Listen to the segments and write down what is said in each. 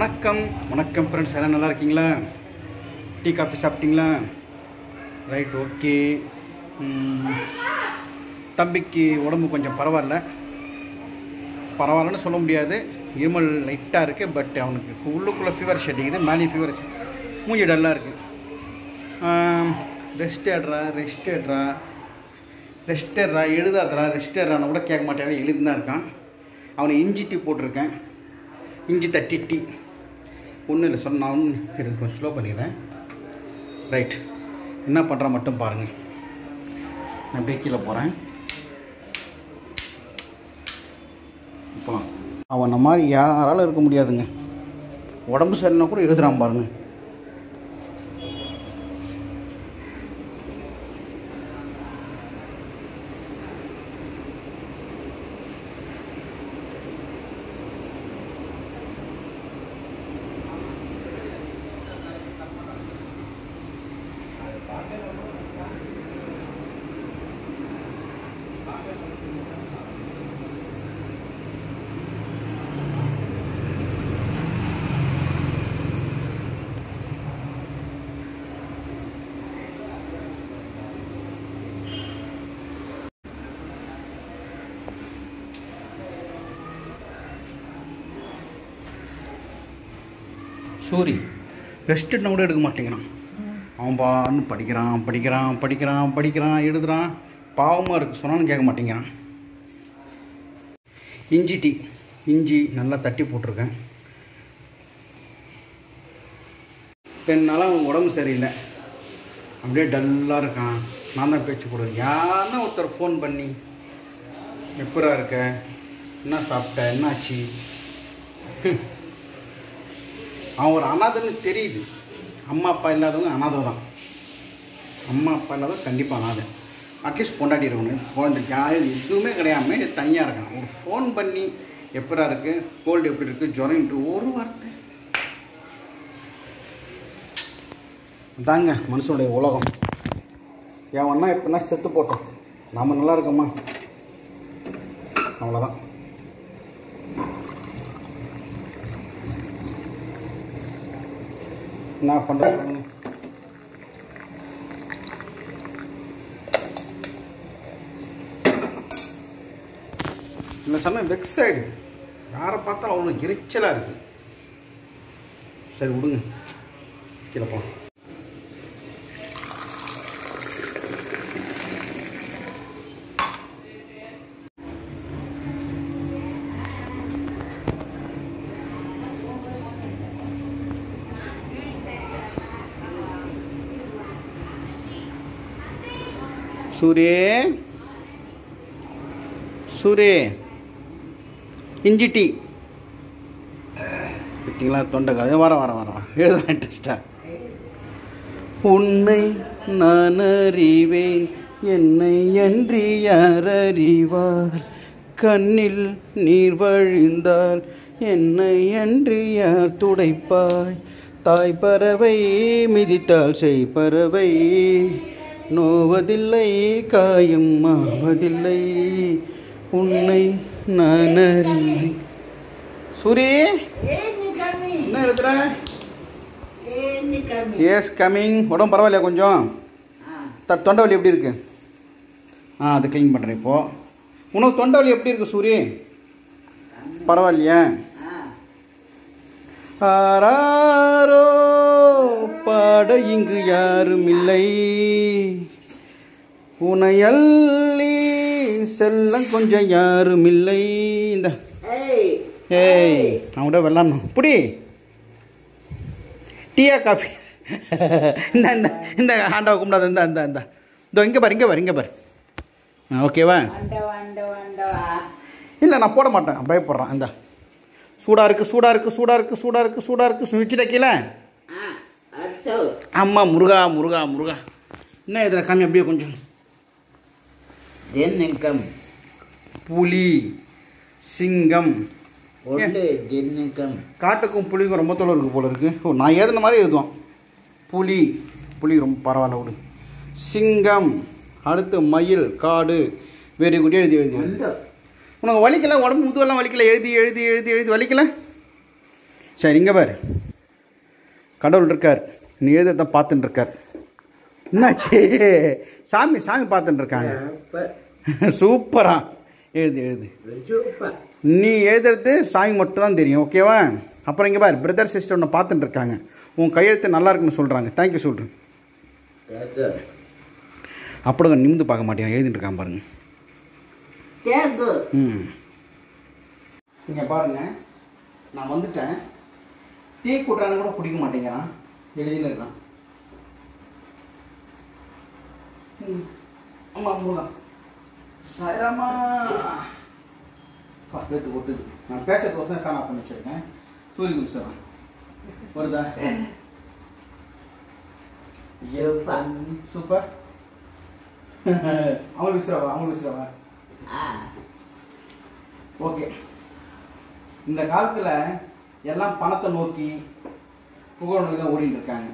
வணக்கம் வணக்கம் ஃப்ரெண்ட்ஸ், எல்லாம் நல்லா இருக்கீங்களா? டீ காஃபி சாப்பிட்டீங்களா? Right, okay. தம்பிக்கு உடம்பு கொஞ்சம் பரவாயில்லன்னு சொல்ல முடியாது. இருமல் லைட்டாக இருக்குது. பட் அவனுக்கு உள்ளுக்குள்ளே ஃபீவர் ஷெட்டிங்குது, மேலே ஃபீவர் மூஞ்சி டல்லாக இருக்குது. ரெஸ்ட் எடுறா எழுதாதரா ரெஸ்ட் எடுறான்னு கூட கேட்க மாட்டேன், எழுதி தான் இருக்கான். அவனை இஞ்சி டீ போட்டிருக்கேன், இஞ்சி தட்டி டீ. ஒன்றும் இல்லை, நான் எனக்கு கொஞ்சம் ஸ்லோ பண்ணிக்கிறேன். ரைட், என்ன பண்ணுறான் மட்டும் பாருங்கள். நான் அப்படியே கீழே போகிறேன். இப்போலாம் அவன் மாதிரி யாராலும் இருக்க முடியாதுங்க. உடம்பு சரியில்லைனா கூட எழுதுறான் பாருங்கள். சூரி ரெஸ்ட் எடுனா கூட எடுக்க மாட்டேங்கிறான். அவன் பான்னு படிக்கிறான் எழுதுறான். பாவமாக இருக்குது, சொன்னாலும் கேட்க மாட்டேங்கிறான். இஞ்சி டீ, இஞ்சி நல்லா தட்டி போட்டிருக்கேன். 10 நாளாக அவன் உடம்பு சரியில்லை, அப்படியே டல்லாக இருக்கான். நான் தான் பேச்சு கொடுக்குறேன். யாருன்னா ஒருத்தர் ஃபோன் பண்ணி எப்படா இருக்க, என்ன சாப்பிட்ட, என்னாச்சு. அவன் ஒரு அனாதைன்னு தெரியுது. அம்மா அப்பா இல்லாதவங்க அனாதை தான். அம்மா அப்பா இல்லாதவங்க கண்டிப்பாக அனாதை. அட்லீஸ்ட் பொண்டாட்டி இருக்கணும். குழந்தைக்கு யாரும் எதுவுமே கிடையாமல் தனியாக இருக்கான். ஒரு ஃபோன் பண்ணி எப்படா இருக்குது, கோல்டு எப்படி இருக்குது, ஜுரம்ன்ட்டு ஒரு வார்த்தை தாங்க மனுஷனுடைய உலகம். ஏன்னா எப்படின்னா செத்து போட்டோம், நாம் நல்லா இருக்கோமா, அவ்வளோதான். என்ன பண்ணுறது? இந்த சமயம் வெக்ஸ் ஆகிடுது. யாரை பார்த்தாலும் அவ்வளோ எரிச்சலாக இருக்குது. சரி விடுங்க, கீழே போகலாம். சூரே இஞ்சி டீ பார்த்தீங்களா? தொண்டைக்கால் வர எழுதுறேன் இன்ட்ரெஸ்டா. உன்னை நான் அறிவேன், என்னை அன்றி யார் அறிவார். கண்ணில் நீர் வழிந்தால் என்னை அன்றி யார் துடைப்பாய். தாய் பறவை மிதித்தால் செய் பறவை நோவதில்லை, காயம் ஆவதில்லை. உன்னை நான் அறிவேன். சூரி என்ன எழுதுற? Yes coming. உடம்பு பரவாயில்லையா கொஞ்சம்? தொண்டை வலி எப்படி இருக்கு? அதை க்ளீன் பண்ணுறேன். இப்போது உனக்கு தொண்டை வலி எப்படி இருக்கு சூரி? பரவாயில்லையா? ஆராரோ பாட இங்கு யாரும் இல்லை, உனையல்லி செல்லம் கொஞ்சம் யாரும் இல்லை. இந்த ஏய் அவங்கள்ட வெள்ளாடணும். இப்படி டீயா காஃபி இந்த ஹாண்டாவை கும்பிடாத. இந்த இதோ இங்கே பாரு. ஓகேவா? இல்லை நான் போட மாட்டேன், பயப்படுறான். இந்த சூடாக இருக்குது. சுவிட்சிட்ட கீழே. அம்மா முருகா. என்ன இதில் காமி அப்படியே கொஞ்சம். ஜென்னிக்கம், புலி, சிங்கம். காட்டுக்கும் புலிக்கும் ரொம்ப தொலை இருக்குது போல இருக்குது. நான் எழுதுன மாதிரி எழுதுவான். புலி ரொம்ப பரவாயில்ல விடு. சிங்கம், அடுத்து மயில், காடு. Very good. எழுதி உனக்கு வலிக்கல? உடம்பு முதுவெல்லாம் வலிக்கல? எழுதி வலிக்கல? சரி இங்கே பாரு, கடவுள் இருக்கார், நீ எழுத பார்த்துட்டு இருக்கார். என்னாச்சு? சாமி சாமி பார்த்துட்டு இருக்காங்க. சூப்பரா எழுது எழுது. நீ எழுதுறது சாமி மட்டும் தான் தெரியும், ஓகேவா? அப்புறம் இங்கே பாரு, பிரதர் சிஸ்டர் ஒன்று பார்த்துட்டு இருக்காங்க, உன் கையெழுத்து நல்லா இருக்குன்னு சொல்கிறாங்க. தேங்க்யூ சொல்கிறேன். அப்படிங்க நிமிந்து பார்க்க மாட்டேன், எழுதிட்டு இருக்கான் பாருங்க. இங்கே பாருங்க, நான் வந்துட்டேன். டீ கூட்டுறான்னு கூட குடிக்க மாட்டேங்கிறான், எழுதின்னு இருக்கான். ஆமாம் முருகா சாயராமா பேத்து கொடுத்துது. நான் பேசுறது வருஷம் காணா பண்ணி வச்சிருக்கேன். தூரி குடிச்சிடறேன் வருதா? சூப்பர். அவங்களுக்கு விசிறவா, அவங்களுக்கு விசிறவா. ஓகே. இந்த காலத்தில் எல்லாம் பணத்தை நோக்கி புகழ் தான் ஓடிட்டு இருக்காங்க.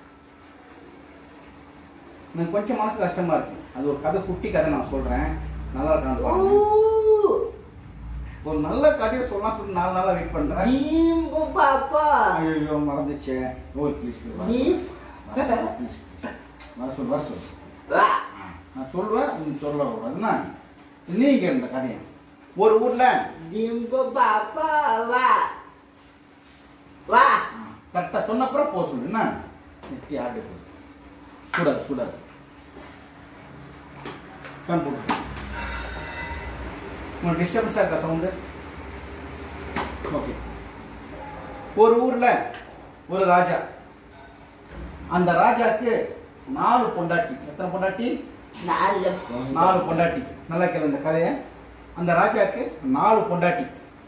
எனக்கு கொஞ்சம் மனசு கஷ்டமா இருக்கு. அது ஒரு கதை, குட்டி கதை நான் சொல்றேன், நல்லா இருக்கான்னு பாருங்க. ஒரு நல்ல கதையை சொல்லலாம் சொல்லி 4 நாளா வெயிட் பண்றேன். ஐயோ மறந்துச்சே. ஓ ப்ளீஸ் வர சொல்லு. நான் சொல்லுவேன், நீ சொல்ல கூடாதுன்னா நீங்க இந்த கதையை. ஒரு ஊர்ல கரெக்டா சொன்னப்புறம் போ சொல்லு. என்ன யாரு சுடாது சுடாது கண் போட்டு. உங்களுக்கு டிஸ்டர்பன்ஸா இருக்கா சவுண்டு? ஓகே. ஒரு ஊர்ல ஒரு ராஜா. அந்த ராஜாக்கு 4 பொண்டாட்டி. எத்தனை பொண்டாட்டி? 4 பொண்டாட்டி. நல்லா கேளு இந்த கதையை. அந்த ராஜாக்கு 4 பொண்டாட்டி.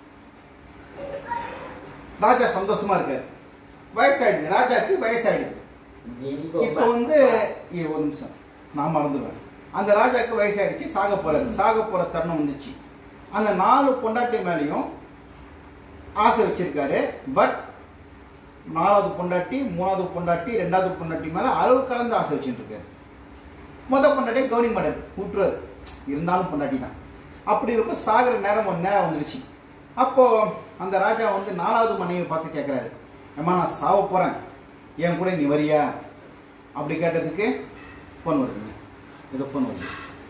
ராஜா சந்தோஷமா இருக்காரு. வயசாயிடுது, ராஜாக்கு வயசாயிடுது. இப்போ வந்து ஒரு நிமிஷம் நான் மறந்துடுவேன். அந்த ராஜாக்கு வயசாயிடுச்சு, சாக போற தருணம் வந்துச்சு. அந்த 4 பொண்டாட்டி மேலேயும் ஆசை வச்சிருக்காரு. பட் 4வது பொண்டாட்டி, 3வது பொண்டாட்டி, 2வது பொண்டாட்டி மேல அளவு கலந்து ஆசை வச்சுட்டு இருக்காரு. மொதல் பொண்டாட்டியை கவனிக்க மாட்டாரு, விட்டுறாரு. இருந்தாலும் பொண்டாட்டி தான். அப்படி இருக்கும். சாகிற நேரம் வந்துருச்சு. அப்போ அந்த ராஜா வந்து 4வது மனைவியை பார்த்து கேட்கிறாரு, அம்மா நான் சாவ போறேன், என் கூட நீ வரியா? அப்படி கேட்டதுக்கு போன் வருதுங்க. ஏதோ போன் வருது.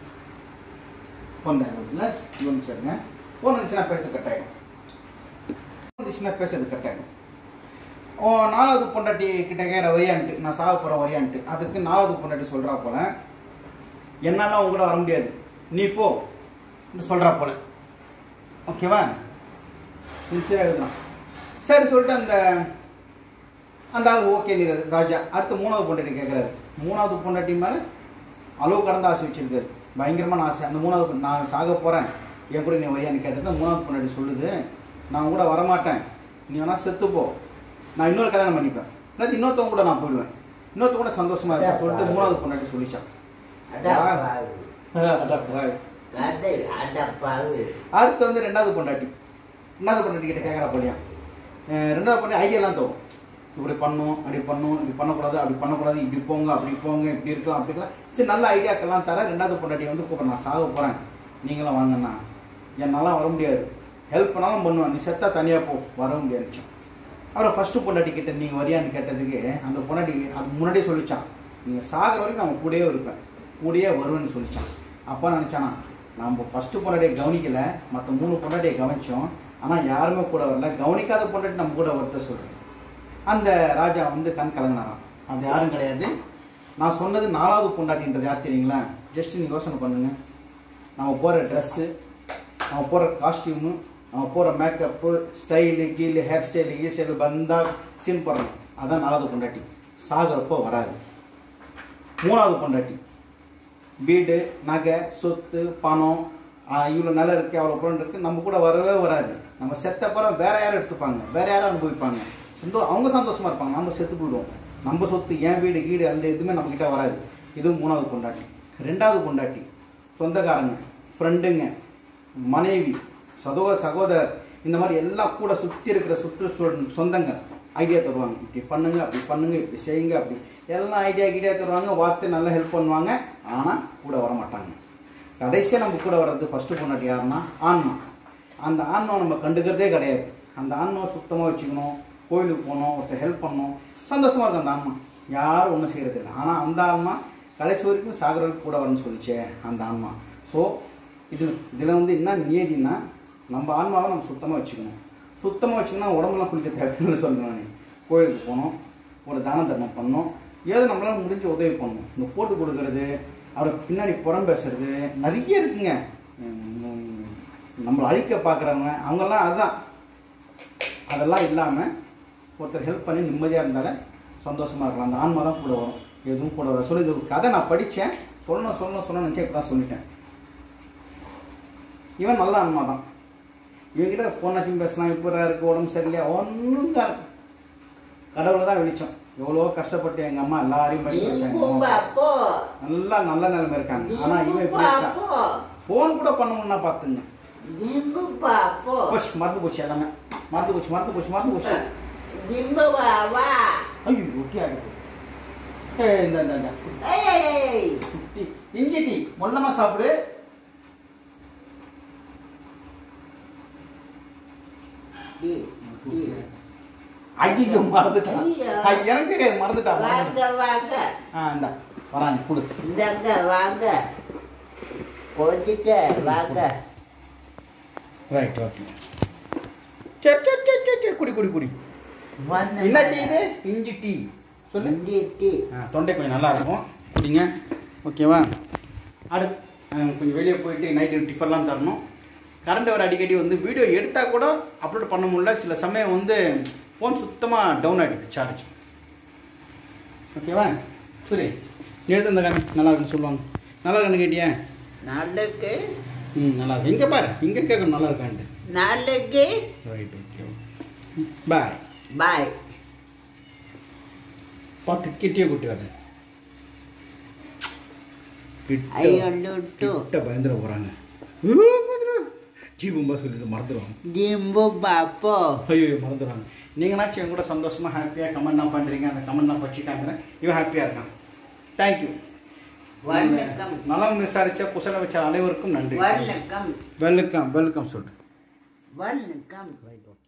போன் வருதுல்ல, சரிங்க. போன் வந்துச்சுன்னா பேசுறது கட் ஆகிடும். பேசுறது கட் ஆகிடும். 4வது பொண்டாட்டி கிட்ட கேட்குற வரியான்ட்டு, நான் சாவ போறேன் வரியான்ட்டு. அதுக்கு 4வது பொண்டாட்டி சொல்றா போல, என்னால அவங்க கூட வர முடியாது, நீ போ சொல்றா போல. ஓகேவா? சரி எழுதுறான். சரி சொல்லிட்டு அந்த ஆள் ஓகே நீ ராஜா. அடுத்து 3வது பொண்டாட்டி கேட்குறாரு. 3வது பொண்டாட்டி மேலே அளவு கடந்த ஆசை வச்சிருக்காரு, பயங்கரமான ஆசை. அந்த 3வது நான் சாக போகிறேன், என் கூட நீ வரியான்னு கேட்டது. 3வது பொண்டாட்டி சொல்லுது, நான் கூட வரமாட்டேன், நீ வேணா செத்துப்போ, நான் இன்னொரு கல்யாணம் பண்ணிப்பேன், இல்லாட்டி இன்னொருத்தவங்க கூட நான் போயிடுவேன், இன்னொருத்தவங்க கூட சந்தோஷமா இருப்பேன் சொல்லிட்டு 3வது பொண்டாட்டி சொல்லிச்சான். அடுத்து வந்து 2வது பொண்டாட்டி. 2வது பொண்டாட்டி கிட்ட கேட்குறா போலியா. 2வது பொண்டாட்டி ஐடியாலாம் தரும். இப்படி பண்ணும், அப்படி பண்ணும், இப்படி பண்ணக்கூடாது, அப்படி பண்ணக்கூடாது, இப்படி போங்க, அப்படி போங்க, இப்படி இருக்கலாம், அப்படி இருக்கலாம். சரி நல்ல ஐடியாக்கெல்லாம் தர. 2வது பொண்டாட்டி வந்து கூப்பிட, நான் சாக போகிறேன், நீங்களும் வாங்கண்ணா, என்னாலாம் வர முடியாது, ஹெல்ப் பண்ணாலும் பண்ணுவேன், நீ செத்தா தனியாக போ, வர முடியாதுச்சான். அப்புறம் ஃபர்ஸ்ட் பொண்டாட்டி கிட்ட நீ வரியான்னு கேட்டதுக்கு அந்த பொண்டாட்டி அது முன்னாடியே சொல்லிச்சான், நீங்கள் சாகிற வரைக்கும் நம்ம கூடயே இருப்பேன், கூடயே வருவேன்னு சொல்லிச்சான். அப்போ நினச்சானா, நம்ம ஃபர்ஸ்ட் பொண்டாட்டியை கவனிக்கலை, மற்ற 3 பொண்டாட்டியை கவனித்தோம், ஆனால் யாருமே கூட வரல, கவனிக்காத பொண்டாட்டி நம்ம கூட வருத்த சொல்கிறேன். அந்த ராஜா வந்து கண் கலங்கினாராம். அது யாரும் கிடையாது, நான் சொன்னது 4வது பொண்டாட்டின்றது யார் தெரியுங்களா? ஜஸ்ட் நீங்கள் யோசனை பண்ணுங்க. நம்ம போகிற ட்ரெஸ்ஸு, நம்ம போகிற காஸ்டியூமு, நம்ம போகிற மேக்கப்பு, ஸ்டைலு கீழு, ஹேர் ஸ்டைலு கீழ் ஸ்டைலு வந்தால் சீன் போடுறோம், அதான் 4வது பொண்டாட்டி. சாகிறப்போ வராது. 3வது பொண்டாட்டி வீடு, நகை, சொத்து, பணம், இவ்வளோ நிலம் இருக்குது, அவ்வளோ பொருள் இருக்குது, நம்ம கூட வரவே வராது. நம்ம செத்தப்பறம் வேற யாரும் எடுத்துப்பாங்க, வேற யாரும் அனுபவிப்பாங்க, அவங்க சந்தோஷமா இருப்பாங்க, நம்ம செத்து போயிடுவோம். நம்ம சொத்து, என் வீடு கீடு அந்த எதுவுமே நம்ம கிட்ட வராது. இது 3வது பொண்டாட்டி. 2வது பொண்டாட்டி சொந்தக்காரங்க, ஃப்ரெண்டுங்க, மனைவி, சகோதரர், இந்த மாதிரி எல்லாம் கூட சுற்றி இருக்கிற சொந்தங்க ஐடியா தருவாங்க. இப்படி பண்ணுங்க, அப்படி பண்ணுங்க, இப்படி செய்யுங்க, அப்படி எல்லாம் ஐடியா தருவாங்க. வார்த்தை நல்லா ஹெல்ப் பண்ணுவாங்க, ஆனால் கூட வர மாட்டாங்க. கடைசியாக நம்ம கூட வர்றது ஃபர்ஸ்ட் பொண்டாட்டி யாருன்னா ஆன்மா. அந்த ஆன்மாவை நம்ம கண்டுக்கிறதே கிடையாது. அந்த ஆன்மாவை சுத்தமாக வச்சுக்கணும், கோயிலுக்கு போனோம், ஒருத்தர் ஹெல்ப் பண்ணோம், சந்தோஷமாக இருக்கும் அந்த ஆன்மா. யாரும் ஒன்றும் செய்கிறது இல்லை. ஆனால் அந்த ஆன்மா கடைசி வரைக்கும் சாகர வரைக்கும் கூட வரணும்னு சொல்லிச்சே அந்த ஆன்மா. ஸோ இதில் வந்து என்ன நியதினா, நம்ம ஆன்மாவை நம்ம சுத்தமாக வச்சுக்கணும். சுத்தமாக வச்சுக்கணும், உடம்புலாம் குளிக்க தேவைன்னு சொல்கிறேன். நான் கோயிலுக்கு போனோம், ஒரு தான தர்மம் பண்ணோம், ஏதோ நம்மளால் முடிஞ்ச உதவி பண்ணணும். இந்த போட்டு கொடுக்கறது, அவரை பின்னாடி புறம் பேசுறது நிறைய இருக்குங்க. நம்மளை அழிக்க பார்க்குறவங்க அவங்கெல்லாம் அதுதான். அதெல்லாம் இல்லாமல் ஒருத்தர் ஹெல்ப் பண்ணி நிம்மதியாக இருந்தாலும் சந்தோஷமாக இருக்கலாம். அந்த ஆன்மா தான் கூட வரும், எதுவும் கூட வரும். சொல்லி இது ஒரு கதை நான் படித்தேன், சொல்லணும் நினச்சேன், இப்போ தான் சொல்லிட்டேன். இவன் நல்ல ஆன்மா தான். இவங்கிட்ட ஃபோன் ஆச்சும் பேசலாம், இப்போ இருக்குது, உடம்பு சரியில்லையா, ஒன்றும் தான் கடவுளை தான் வெளிச்சம். எவ்வளோ கஷ்டப்பட்டு எங்கள் அம்மா எல்லாரையும் படிக்க வச்சாங்க, நல்லா நல்ல நிலைமை இருக்காங்க. ஆனால் இவன் இப்படி இருக்கான். ஃபோன் கூட பண்ண முடியும்னா பார்த்துங்க. மறந்து போச்சு, எல்லாமே மறந்து போச்சு. ஐயோ ஒட்டி ஆகுது. இஞ்சி டீ மொல்லமா சாப்பிடு. ஐயோ மறந்துட்டான், எனக்கு மறந்துட்டான். வராங்க கொடு, வாங்க ரைட் ஓகே. சரி குடி. என்ன டீ இது? இஞ்சி டீ சொல்லு. இஞ்சி டீ தொண்டை கொஞ்சம் நல்லா இருக்கும், குடிங்க. ஓகேவா? அடுத்து கொஞ்சம் வெளியே போயிட்டு நைட்டு டிஃபன்லாம் தரணும். கரண்ட் வர அடிக்கடி வந்து வீடியோ எடுத்தால் கூட அப்லோட் பண்ண முடியல. சில சமயம் வந்து ஃபோன் சுத்தமாக டவுன் ஆகிடுது சார்ஜ். ஓகேவா? சரி, எடுத்து அந்த கண்ணு நல்லா இருக்குன்னு சொல்லுவாங்க. நல்லா இருக்குன்னு கேட்டியா? நாளைக்கு நல்லா இருக்கு. இங்கே பாரு, இங்கே கேட்கணும் நல்லா இருக்கான்ட்டு. நாளைக்கு ரைட் ஓகே. பாய் பாய். பார்த்து கிட்டே கூட்டிடாத, கிட்ட பயந்துட போகிறாங்க. ஜீபும்பா சொல்லிட்டு மறந்துடுவாங்க. ஜிம்பு பாப்போ ஐயோ மறந்துடுவாங்க. நீங்களாச்சும் என் கூட சந்தோஷமாக ஹாப்பியாக கமெண்ட்லாம் பண்ணுறீங்க, அந்த கமெண்ட்லாம் படிச்சுட்டாங்க, இவன் ஹாப்பியாக இருக்கான். தேங்க்யூ. வணக்கம். நலம் விசாரிச்ச குசல வச்ச அனைவருக்கும் நன்றி. வணக்கம். வெல்கம் சொல்லிட்டு வணக்கம். Right okay.